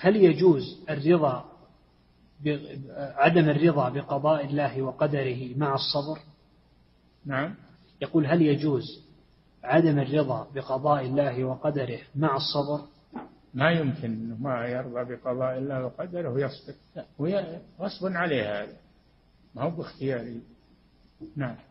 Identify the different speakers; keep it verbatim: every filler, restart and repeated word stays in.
Speaker 1: هل يجوز الرضا عدم الرضا بقضاء الله وقدره مع الصبر؟
Speaker 2: نعم.
Speaker 1: يقول هل يجوز عدم الرضا بقضاء الله وقدره مع الصبر؟
Speaker 2: ما يمكن ما يرضى بقضاء الله وقدره ويصبر، لا، غصب عليه هذا، ما هو باختياري. نعم.